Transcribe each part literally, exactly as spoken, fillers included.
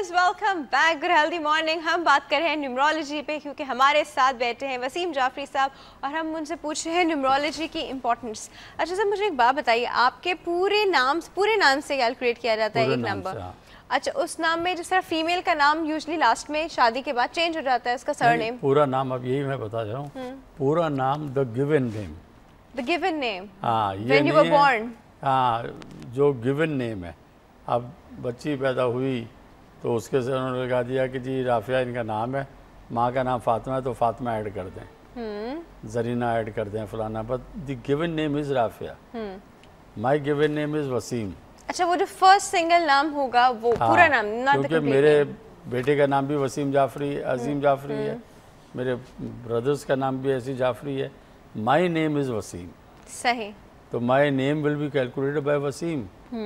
Viewers, welcome back good healthy morning. हम बात कर रहे हैं न्यूमरोलॉजी पे क्योंकि हमारे साथ बैठे हैं वसीम जाफरी साहब और हम उनसे पूछ रहे हैं न्यूमरोलॉजी की इंपॉर्टेंस। अच्छा सर, मुझे एक बात बताइए, आपके पूरे नाम पूरे नाम से कैलकुलेट किया जाता है एक नंबर? अच्छा, उस नाम में जिस तरह फीमेल का नाम यूजुअली लास्ट में शादी के बाद चेंज हो जाता है, उसका सरनेम? पूरा नाम, अब यही मैं बता रहा हूँ, पूरा नाम the given name. The given name? हाँ, ये व्हेन यू वर बोर्न? हाँ, जो गिवन नेम है। अब बच्ची पैदा हुई तो उसके से उन्होंने लगा दिया कि जी राफिया इनका नाम है, माँ का नाम फातिमा है तो फातिमा ऐड कर दें, जरीना ऐड कर दें, फलाना, but the given name is Rafia. My given name is Wasim. अच्छा, वो जो फर्स्ट सिंगल नाम होगा वो हाँ, पूरा नाम ना? क्योंकि मेरे बेटे का नाम भी वसीम जाफरी अजीम जाफरी है, मेरे ब्रदर्स का नाम भी ऐसी जाफरी है। My name is Wasim. सही। तो my name will be calculated by Wasim,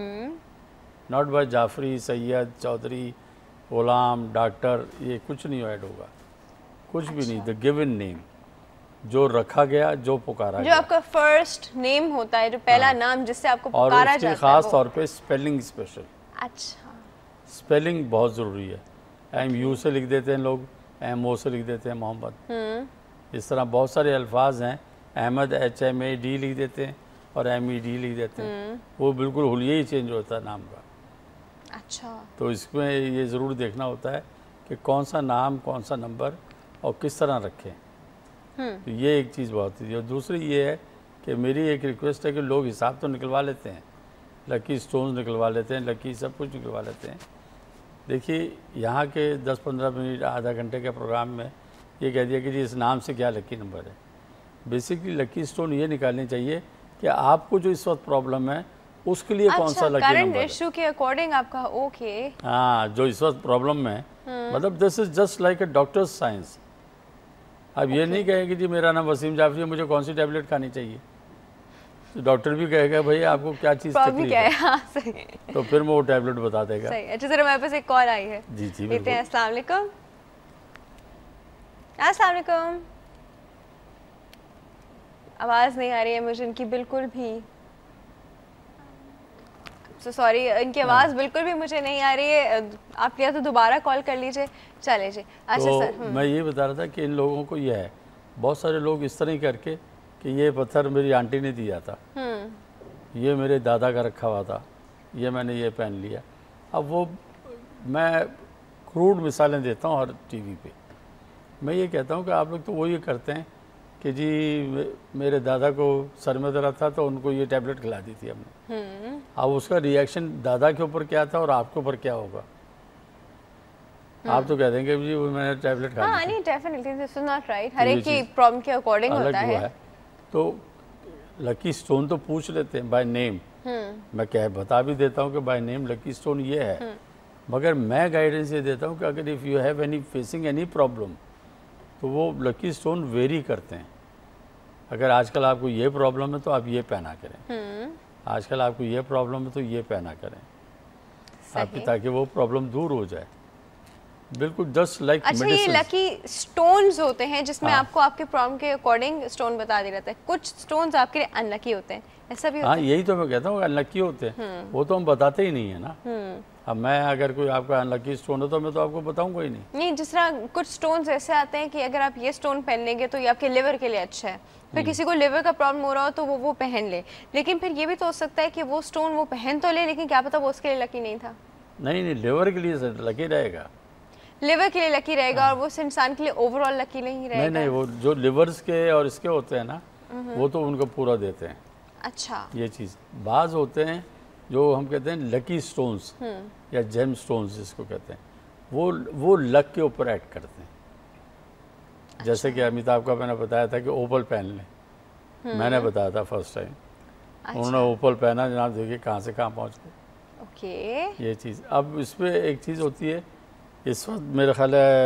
not by Jafri, Syed, Chaudhary, Ghulam, doctor, ये कुछ नहीं ऐड होगा, कुछ अच्छा। भी नहीं। द गिवन नेम, जो रखा गया, जो पुकारा जो गया, आपका फर्स्ट नेम होता है, जो पहला हाँ। नाम जिससे आपको पुकारा जाता है, खास तौर पे स्पेलिंग स्पेशल। अच्छा, स्पेलिंग बहुत ज़रूरी है। एम यू से लिख देते हैं लोग, एम ओ से लिख देते हैं मोहम्मद, इस तरह बहुत सारे अल्फाज हैं। Ahmad H M A D लिख देते हैं और एम ई डी लिख देते हैं, वो बिल्कुल हुलिया ही चेंज होता है नाम का। अच्छा, तो इसमें ये ज़रूर देखना होता है कि कौन सा नाम, कौन सा नंबर और किस तरह रखें। तो ये एक चीज़ बहुत है। और दूसरी ये है कि मेरी एक रिक्वेस्ट है कि लोग हिसाब तो निकलवा लेते हैं, लकी स्टोन्स निकलवा लेते हैं, लकी सब कुछ निकलवा लेते हैं। देखिए, यहाँ के दस पंद्रह मिनट आधा घंटे के प्रोग्राम में ये कह दिया कि जी इस नाम से क्या लकी नंबर है। बेसिकली लकी स्टोन ये निकालनी चाहिए कि आपको जो इस वक्त प्रॉब्लम है उसके लिए अच्छा, कौन सा लकी नंबर है, इशू के अकॉर्डिंग आपका। ओके, हाँ, जो इस वक्त प्रॉब्लम में है, मतलब this is just like a doctor's science. अब okay. ये नहीं कहें कि जी मेरा नाम वसीम जाफरी है, मुझे कौन सी टैबलेट खानी चाहिए, तो डॉक्टर भी कहेगा भाई आपको क्या चीज़ तकलीफ है, हाँ, सही। तो फिर वो टैबलेट बता देगा। सही। अच्छा सर, हमारे पास एक कॉल आई है, जी जी लेते हैं। अस्सलाम वालेकुम। अस्सलाम वालेकुम। आवाज़ नहीं आ रही है मुझे इनकी बिल्कुल भी, सो so, सॉरी, इनकी आवाज़ बिल्कुल भी मुझे नहीं आ रही है। आप या तो दोबारा कॉल कर लीजिए। चले जी। अच्छा तो सर, मैं ये बता रहा था कि इन लोगों को ये है, बहुत सारे लोग इस तरह ही करके कि ये पत्थर मेरी आंटी ने दिया था, ये मेरे दादा का रखा हुआ था, ये मैंने ये पहन लिया। अब वो मैं क्रूड मिसालें देता हूँ हर टीवी पे। मैं ये कहता हूँ कि आप लोग तो वो ये करते हैं कि जी मेरे दादा को सर में दर्द था तो उनको ये टैबलेट खिला दी थी हमने। अब उसका रिएक्शन दादा के ऊपर क्या था और आपके ऊपर क्या होगा, आप तो कह देंगे जी वो मैंने टैबलेट खा ली। नहीं, definitely this is not right. हर एक की प्रॉब्लम के अकॉर्डिंग होता है। है तो लकी स्टोन तो पूछ लेते हैं बाय नेम, मैं कह बता भी देता हूँ कि बाय नेम लकी स्टोन ये है, मगर मैं गाइडेंस ये देता हूँ कि अगर if you have any facing any problem तो वो लकी स्टोन वेरी करते हैं। अगर आजकल आपको ये प्रॉब्लम है तो आप ये पहना करें, आजकल आपको ये प्रॉब्लम है तो ये पहना करें आपकी, ताकि वो प्रॉब्लम दूर हो जाए। बिल्कुल जस्ट लाइक अच्छा, ये लकी स्टोन्स होते हैं जिसमें हाँ। आपको आपके प्रॉब्लम के अकॉर्डिंग स्टोन बता दिया जाता है। कुछ स्टोन्स आपके लिए अनलकी होते हैं, ऐसा भी होता हाँ, है? यही तो मैं कहता हूँ, अनलकी होते हैं, वो तो हम बताते ही नहीं है ना। अब मैं अगर कोई आपका अनलकी स्टोन हो तो मैं तो आपको बताऊंगा ही नहीं। नहीं, जिस तरह कुछ स्टोन्स ऐसे आते हैं कि अगर आप ये स्टोन पहन लेंगे तो ये आपके लिवर के लिए अच्छा है, फिर किसी को लिवर का प्रॉब्लम हो रहा हो तो वो वो पहन ले, लेकिन फिर ये भी तो हो सकता है कि वो स्टोन वो पहन तो ले लेकिन क्या पता वो उसके लिए लकी नहीं था। नहीं नहीं, लिवर के लिए लकी रहेगा, लिवर के लिए लकी रहेगा और वो इंसान के लिए ओवरऑल लकी नहीं रहेगा। नहीं नहीं, वो जो लिवर्स के और इसके होते हैं ना, वो तो उनको पूरा देते हैं। अच्छा, ये चीज़ बाज होते हैं जो हम कहते हैं लकी स्टोन्स या जेम स्टोन्स जिसको कहते हैं, वो वो लक के ऊपर ऐड करते हैं। अच्छा। जैसे कि अमिताभ का मैंने बताया था कि ओपल पहन लें, मैंने बताया था फर्स्ट टाइम। अच्छा। उन्होंने ओपल पहना, जनाब देखिए कहाँ से कहाँ पहुँच गए। ओके, ये चीज़। अब इसमें एक चीज़ होती है, इस वक्त मेरा ख्याल है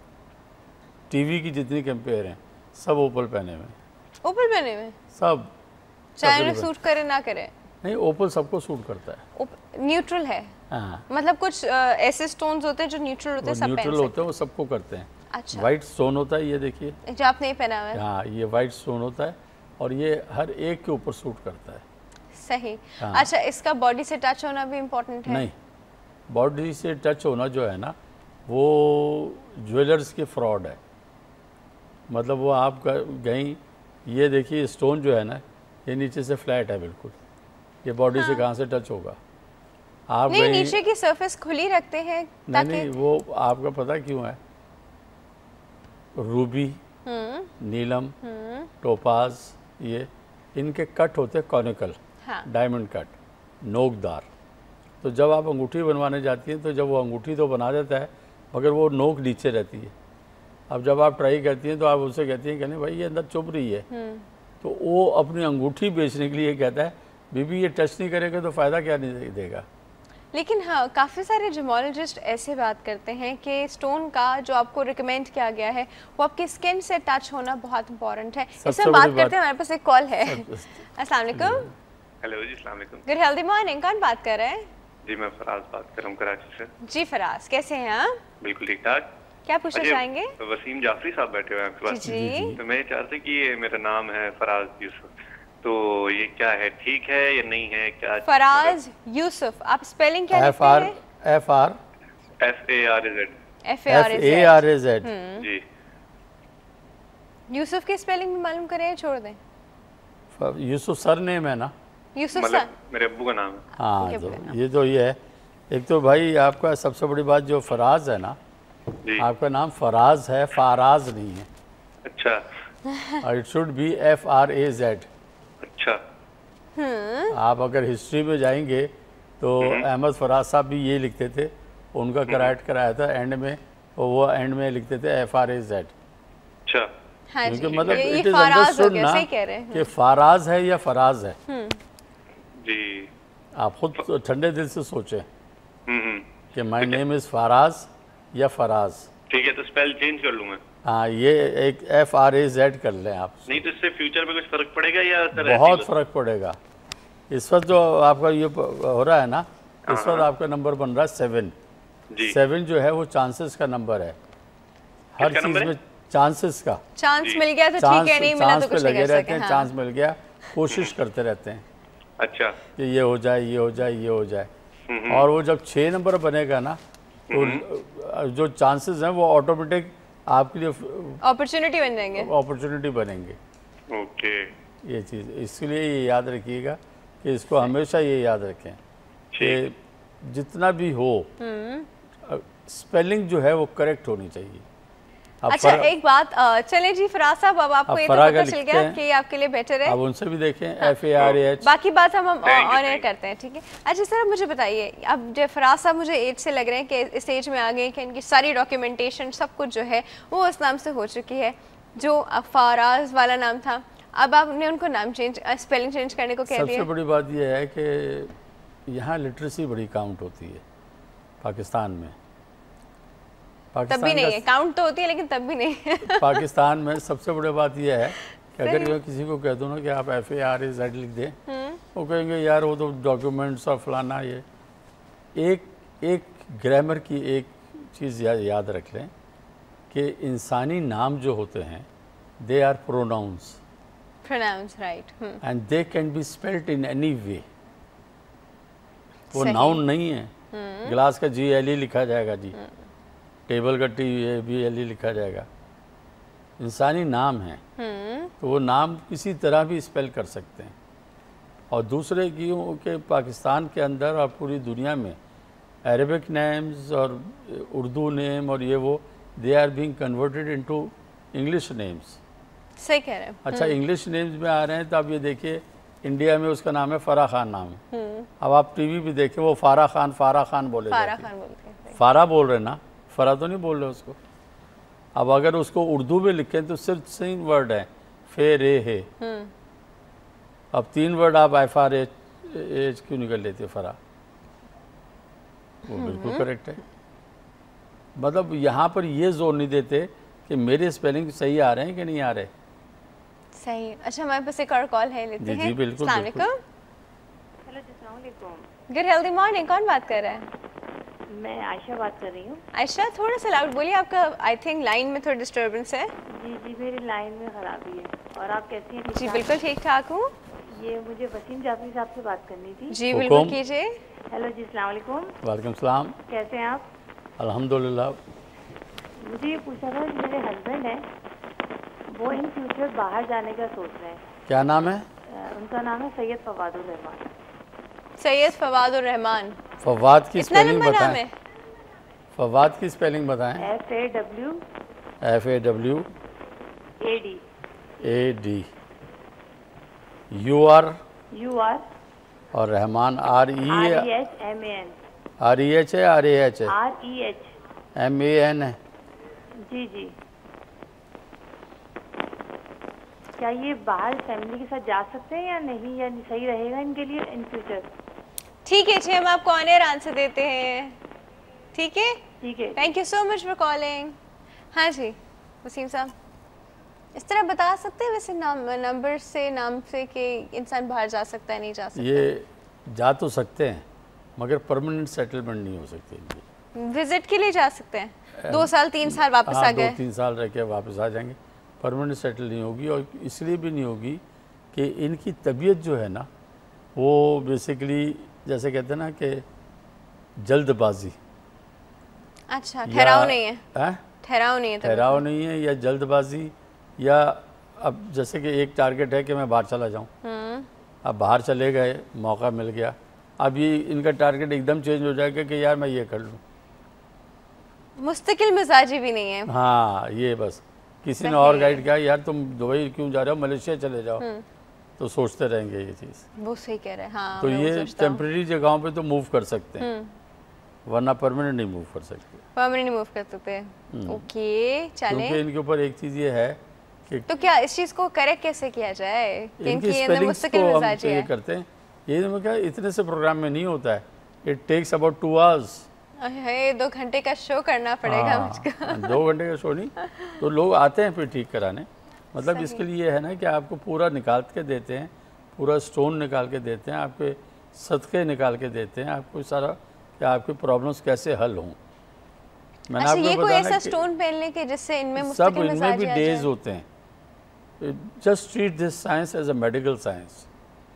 टीवी की जितनी कंपेयर हैं सब ओपल पहने हुए। ओपल पहने हुए सब, चाहे सूट करे ना करे? नहीं, ओपल सबको सूट करता है, न्यूट्रल है। हाँ। मतलब कुछ आ, ऐसे स्टोन्स होते हैं जो न्यूट्रल होते हैं, सब न्यूट्रल होते हैं, वो सबको करते हैं। अच्छा। वाइट स्टोन होता है, ये देखिए जो आपने पहना हुआ है। हाँ, ये वाइट स्टोन होता है और ये हर एक के ऊपर सूट करता है। सही। हाँ। अच्छा, इसका बॉडी से टच होना भी इम्पोर्टेंट है? नहीं, बॉडी से टच होना जो है ना, वो ज्वेलर्स की फ्रॉड है। मतलब वो आप गई, ये देखिए स्टोन जो है ना, ये नीचे से फ्लैट है बिल्कुल, ये बॉडी हाँ। से कहाँ से टच होगा? आप नहीं, नीचे की सरफेस खुली रखते हैं नहीं नहीं, वो आपका पता क्यों है? रूबी, नीलम, टोपाज, ये इनके कट होते हैं कॉनिकल, हाँ। डायमंड कट, नोकदार। तो जब आप अंगूठी बनवाने जाती हैं तो जब वो अंगूठी तो बना देता है मगर वो नोक नीचे रहती है। अब जब आप ट्राई करती हैं तो आप उससे कहती हैं कहने भाई ये अंदर चुभ रही है, तो वो अपनी अंगूठी बेचने के लिए कहता है बीबी ये टच नहीं करेगा तो फ़ायदा क्या नहीं देगा। लेकिन हाँ, काफ़ी सारे जिमोलॉजिस्ट ऐसे बात करते हैं कि स्टोन का जो आपको रिकमेंड किया गया है वो आपकी स्किन से टच होना बहुत इंपॉर्टेंट है। इसमें बात करते हैं, हमारे पास एक कॉल है। अस्सलाम वालेकुम। हेलो जी, अस्सलाम वालेकुम। गुड हेल्दी मॉर्निंग, कौन बात कर रहे हैं? जी मैं फराज बात कर रहा हूँ कराची से। जी फराज, कैसे हैं आप? बिल्कुल ठीक ठाक। क्या पूछना चाहेंगे? वसीम जाफरी साहब बैठे हुए हैं आपके पास। जी जी। तो मैं ये चाहते कि ये मेरा नाम है फराज यूसुफ, तो ये क्या है, ठीक है या नहीं है? क्या फराज यूसुफ, आप स्पेलिंग क्या लिखते हैं? F R F A R A Z. F A R A Z जी। यूसुफ की स्पेलिंग मालूम करें, छोड़ दें? यूसुफ सर नेम है ना? यूसुफ सर मेरे अब्बू का नाम है। हाँ, तो ये तो ये है। एक तो भाई आपका सबसे बड़ी बात जो फराज है ना, आपका नाम फराज है, फाराज नहीं है। अच्छा। और it should be F R A Z. अच्छा। आप अगर हिस्ट्री में जाएंगे तो अहमद फराज साहब भी ये लिखते थे, उनका करेक्ट कराया था एंड में, और वो एंड में लिखते थे एफ आर ए जेड। अच्छा। हाँ क्योंकि मतलब इट इज अंडरस्टूड ना कि फाराज है या फराज है। जी। आप खुद ठंडे दिल से सोचें कि माय नेम इज फराज या फराज। ठीक है, तो स्पेल चेंज कर लूँ मैं? हाँ, ये एक एफ आर ए जेड कर लें आप। नहीं तो इससे फ्यूचर में कुछ फर्क पड़ेगा या? बहुत फर्क पड़ेगा। इस वक्त जो आपका ये हो रहा है ना, इस वक्त आपका नंबर बन रहा है सेवन। सेवन जो है वो चांसेस का नंबर है, हर चीज में चांसेस का। चांस मिल गया तो ठीक है, नहीं मिला तो कुछ नहीं कर सकते। रहते हैं, चांस मिल गया, कोशिश करते रहते हैं। अच्छा। कि ये हो जाए, ये हो जाए, ये हो जाए। और वो जब छः नंबर बनेगा ना, तो जो चांसेस हैं वो ऑटोमेटिक आपके लिए अपॉर्चुनिटी बन जाएंगे, अपॉर्चुनिटी बनेंगे। ओके। ये चीज़ इसलिए ये याद रखिएगा कि इसको हमेशा ये याद रखें कि जितना भी हो स्पेलिंग जो है वो करेक्ट होनी चाहिए। अच्छा, एक बात, चले जी फराज साहब, अब आपको ये तो पता चल गया कि आपके लिए बेटर है। अब उनसे भी देखें एफ ए आर एच, बाकी बात हम ऑन एयर करते हैं, ठीक है? अच्छा सर, मुझे बताइए, अब जो फराज साहब मुझे एज से लग रहे हैं कि इस एज में आ गए कि इनकी सारी डॉक्यूमेंटेशन सब कुछ जो है वो उस नाम से हो चुकी है जो फराज वाला नाम था। अब आपने उनको नाम चेंज, स्पेलिंग चेंज करने को कह दिया। सबसे बड़ी बात यह है कि यहाँ लिटरेसी बड़ी काउंट होती है पाकिस्तान में। तब भी नहीं है, काउंट तो होती है लेकिन तब भी नहीं है। पाकिस्तान में सबसे बड़ी बात यह है कि अगर मैं किसी को कह दूँ ना कि आप F A R A Z लिख दें, वो कहेंगे यार वो तो डॉक्यूमेंट्स और फलाना। ये एक एक ग्रामर की एक चीज़ या, याद रख लें कि इंसानी नाम जो होते हैं they are pronounce pronounce right, and they can be spelled in any way. वो नाउन नहीं है। गिलास का जी एल ई लिखा जाएगा जी, टेबल का T A B L E लिखा जाएगा। इंसानी नाम है तो वो नाम किसी तरह भी स्पेल कर सकते हैं। और दूसरे क्यों कि पाकिस्तान के अंदर और पूरी दुनिया में अरेबिक नेम्स और उर्दू नेम और ये वो they are being converted into English names. सही कह रहे हैं। अच्छा, इंग्लिश नेम्स में आ रहे हैं तो आप ये देखिए इंडिया में उसका नाम है फराह खान नाम है। अब आप टीवी पे देखें वो फारा खान फारा खान बोले फारा खान बोलते हैं, फारा बोल रहे ना, फरा तो नहीं बोल रहे उसको। अब अगर उसको उर्दू में लिखें तो सिर्फ तीन वर्ड है, फे रे है। अब तीन वर्ड आप एफ आर एच क्यों निकल लेते फरा? वो बिल्कुल करेक्ट है। मतलब यहाँ पर ये जोर नहीं देते कि मेरे स्पेलिंग सही आ रहे हैं कि नहीं आ रहे। सही। अच्छा, हमारे पास एक और कॉल है, लेते हैं। जी बिल्कुल। अस्सलाम वालेकुम। हेलो, अस्सलाम वालेकुम। गुड हेल्दी मॉर्निंग, कौन बात कर रहा है? मैं आयशा बात कर रही हूँ। आयशा, थोड़ा सा लाउड बोलिए, आपका आई थिंक लाइन में थोड़ी डिस्टर्बेंस है। जी जी, मेरी लाइन में खराबी है। और आप कैसी हैं? जी बिल्कुल ठीक ठाक हूँ। ये मुझे वसीम जाफरी साहब से बात करनी थी। जी बिल्कुल कीजिए। हेलो जी, अस्सलाम वालेकुम। वालेकुम सलाम। कैसे हैं आप? अल्हम्दुलिल्लाह। मुझे ये पूछना था कि मेरे हस्बैंड हैं, वो इन फ्यूचर बाहर जाने का सोच रहे हैं। क्या नाम है? अ, उनका नाम है सैयद फवादुर रहमान। सैयद फवादुर रहमान। फवाद की इतना स्पेलिंग लंबा नाम बताएं। है? फवाद की स्पेलिंग बताएं। F A W F A W A D A D U R U R और Rehman R E R E H M A N R E H है आर ए एच है R E H M A N है। जी जी। क्या ये बाहर family के साथ जा सकते हैं या नहीं, या सही रहेगा इनके लिए इन फ्यूचर? ठीक है जी, हम आपको ऑन एयर आंसर देते हैं। ठीक है, ठीक है। Thank you so much for calling. हाँ जी वसीम साहब, इस तरह बता सकते हैं वैसे नाम नंबर से नाम से कि इंसान बाहर जा सकता है नहीं जा सकता? ये जा तो सकते हैं मगर परमानेंट सेटलमेंट नहीं हो सकती इनकी। विजिट के लिए जा सकते हैं, दो साल तीन साल वापस हाँ, आ दो गए। तीन साल रह के वापस आ जाएंगे। परमानेंट सेटल नहीं होगी और इसलिए भी नहीं होगी कि इनकी तबीयत जो है ना वो बेसिकली जैसे कहते हैं ना कि जल्दबाजी। अच्छा, ठहराव नहीं है? है ठहराव नहीं है तबीयत ठहराव में। नहीं है या जल्दबाजी, या अब जैसे कि एक टारगेट है कि मैं बाहर चला जाऊं, हम्म, अब बाहर चले गए, मौका मिल गया, अब ये इनका टारगेट एकदम चेंज हो जाएगा कि यार मैं ये कर लूँ। मुस्तकिल मिजाजी भी नहीं है। हाँ, ये बस किसी ने सही और है। गाइड किया यार तुम दुबई क्यों जा रहे हो, मलेशिया चले जाओ, तो सोचते रहेंगे ये चीज़। वो सही कह रहे हैं। हाँ, तो मैं वो ये सोचता हूँ। टेम्परेरी जगहों पे तो मूव कर सकते हैं, वरना परमानेंट नहीं मूव कर सकते, परमानेंट मूव कर सकते हैं। ओके चले। क्योंकि इनके ऊपर एक चीज़ ये है कि तो क्या इस चीज को करेक्ट कैसे किया जाए कि इनकी इनकी अंदर स्पेलिंग्स मुस्तकिल को हम मिजाजी ये है? करते हैं, ये मैं क्या इतने से प्रोग्राम में नहीं होता है, it takes about two hours. अरे दो घंटे का शो करना पड़ेगा मुझको। हाँ, दो घंटे का शो नहीं, तो लोग आते हैं फिर ठीक कराने। मतलब इसके लिए है ना कि आपको पूरा निकाल के देते हैं, पूरा स्टोन निकाल के देते हैं, आपके सदक़े निकाल के देते हैं, आपको सारा कि आपकी प्रॉब्लम्स कैसे हल हों। मैंने अच्छा, आपको ये कोई बताया ऐसा कि स्टोन पहनने के जिससे इनमें सब मुस्तकिल इनमें मिजाजी भी आ डेज जाए? होते हैं। Just treat this science as a medical science.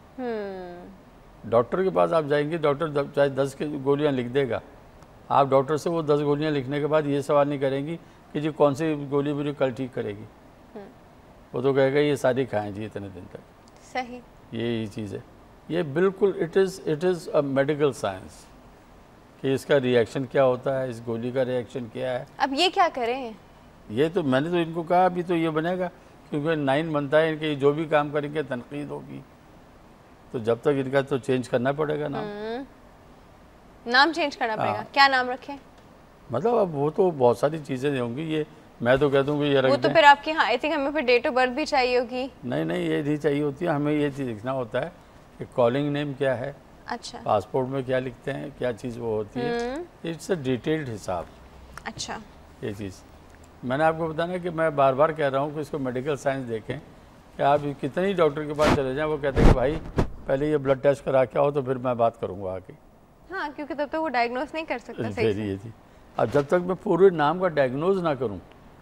Hmm, doctor के पास आप जाएंगे, डॉक्टर चाहे दस की गोलियां लिख देगा, आप डॉक्टर से वो दस गोलियां लिखने के बाद ये सवाल नहीं करेंगी कि जी कौन सी गोली मुझे कल ठीक करेगी, वो तो कहेगा ये सारी खाएं जी इतने दिन तक। सही। यही चीज़ है, ये बिल्कुल it is it is a medical science कि इसका रिएक्शन क्या होता है, इस गोली का रिएक्शन क्या है। अब ये क्या करें? ये तो मैंने तो इनको कहा अभी तो ये बनेगा, क्योंकि नाइन बनता है इनके, जो भी काम करेंगे तनकीद होगी, तो जब तक इनका तो चेंज करना पड़ेगा नाम। हम्म, नाम चेंज करना पड़ेगा। हाँ। क्या नाम रखें? मतलब अब वो तो बहुत सारी चीज़ें होंगी, ये मैं तो कह दूँ कि ये रख वो तो दें। फिर आपकी, हाँ आई थिंक हमें फिर डेट ऑफ बर्थ भी चाहिए होगी। नहीं नहीं ये नहीं चाहिए होती है, हमें ये चीज़ लिखना होता है कि कॉलिंग नेम क्या है, अच्छा पासपोर्ट में क्या लिखते हैं, क्या चीज़ वो होती है, इट्स अ डिटेल्ड हिसाब। अच्छा, ये चीज़ मैंने आपको बताना कि मैं बार बार कह रहा हूँ कि इसको मेडिकल साइंस देखें, कि आप कितने ही डॉक्टर के पास चले जाएं, वो कहते हैं कि भाई पहले ये ब्लड टेस्ट करा के आओ तो फिर मैं बात करूँगा आके। हाँ क्योंकि तब तक वो डायग्नोस नहीं कर सकता सही फिर से। ये थी, अब जब तक मैं पूरे नाम का डायग्नोज ना करूँ,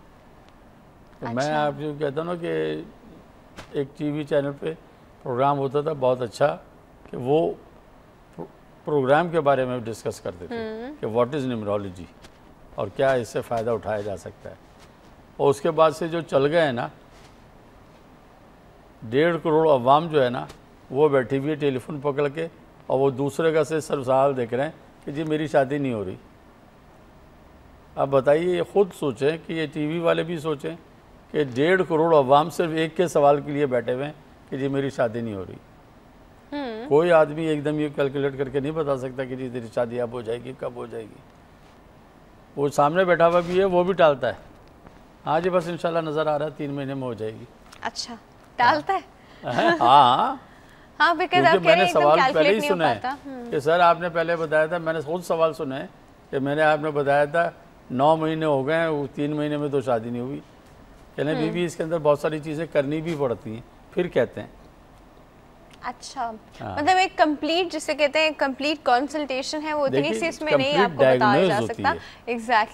तो मैं अच्छा। आपको कहता हूँ ना कि एक टीवी चैनल पे प्रोग्राम होता था बहुत अच्छा, कि वो प्रो- प्रोग्राम के बारे में डिस्कस करते थे कि व्हाट इज़ न्यूमरोलॉजी और क्या इससे फ़ायदा उठाया जा सकता है। और उसके बाद से जो चल गए हैं ना, डेढ़ करोड़ अवाम जो है ना, वो बैठी हुई है टेलीफोन पकड़ के, और वो दूसरे का से सब सवाल देख रहे हैं कि जी मेरी शादी नहीं हो रही। अब बताइए, ये खुद सोचें कि ये टीवी वाले भी सोचें कि डेढ़ करोड़ अवाम सिर्फ एक के सवाल के लिए बैठे हुए हैं कि जी मेरी शादी नहीं हो रही। कोई आदमी एकदम ये कैलकुलेट करके नहीं बता सकता कि जी तेरी शादी अब हो जाएगी, कब हो जाएगी। वो सामने बैठा हुआ भी है, वो भी टालता है, हाँ जी बस इंशाल्लाह नज़र आ रहा है तीन महीने में हो जाएगी। अच्छा, टालता है? हैं? हाँ, हाँ बिकॉज क्योंकि आप कह रहे मैंने हैं एकदम सवाल पहले कैलकुलेट ही नहीं हो सुना है पाता। हम्म, कि सर आपने पहले बताया था, मैंने खुद सवाल सुना है कि मैंने आपने बताया था नौ महीने हो गए हैं, वो तीन महीने में तो शादी नहीं हुई। कहने बीबी इसके अंदर बहुत सारी चीज़ें करनी भी पड़ती हैं, फिर कहते हैं। अच्छा, हाँ। मतलब एक कंप्लीट जिसे कहते हैं कंप्लीट कंसल्टेशन है, वो इतनी देखिए, सी इसमें नहीं complete आपको बताया जा diagnose होती सकता। है। एग्जैक्टली।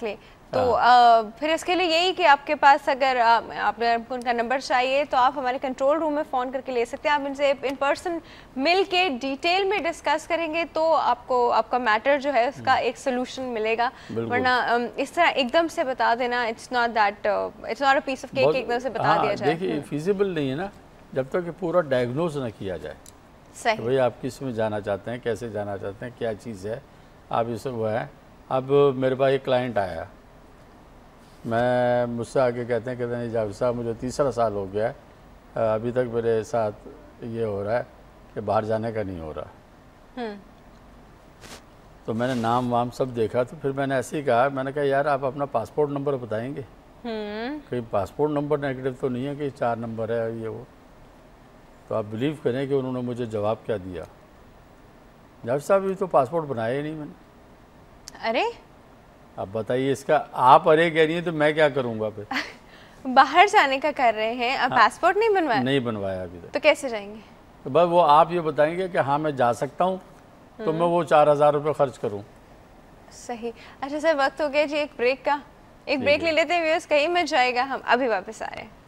तो आ, फिर इसके लिए यही कि आपके पास अगर आपने उनका नंबर चाहिए तो आप हमारे कंट्रोल रूम में फ़ोन करके ले सकते हैं। आप इनसे इन पर्सन मिल के डिटेल में डिस्कस करेंगे तो आपको आपका मैटर जो है उसका एक सोल्यूशन मिलेगा, वरना इस तरह एकदम से बता देना it's not that it's not a piece of cake एकदम से बता दिया जाए। देखिए फिजिबल नहीं है ना जब तक कि पूरा डायग्नोज ना किया जाए। सही तो भाई आप किस में जाना चाहते हैं, कैसे जाना चाहते हैं, क्या चीज़ है, आप इसे वो है। अब मेरे पास एक क्लाइंट आया, मैं मुझसे आके कहते हैं कहते हैं जावेद साहब मुझे तीसरा साल हो गया है, अभी तक मेरे साथ ये हो रहा है कि बाहर जाने का नहीं हो रहा। तो मैंने नाम वाम सब देखा, तो फिर मैंने ऐसे ही कहा, मैंने कहा यार आप अपना पासपोर्ट नंबर बताएंगे, कहीं पासपोर्ट नंबर नेगेटिव तो नहीं है कि चार नंबर है ये वो। तो आप बिलीव करें कि उन्होंने मुझे जवाब क्या दिया, जावेद साहब ये तो पासपोर्ट बनाया ही नहीं मैंने। अरे अब बताइए इसका, आप अरे कह रही हैं तो मैं क्या करूँगा फिर। बाहर जाने का कर रहे हैं, अब पासपोर्ट नहीं बनवाया? नहीं बनवाया अभी तक। तो कैसे जाएंगे? तो बस वो आप ये बताएंगे कि हाँ मैं जा सकता हूँ, तो मैं वो चार हज़ार रुपये खर्च करूँ। सही। अच्छा सर वक्त हो गया जी एक ब्रेक का, एक ब्रेक ले लेते हैं व्यूअर्स, कहीं मत जाएगा, हम अभी वापस आ रहे हैं।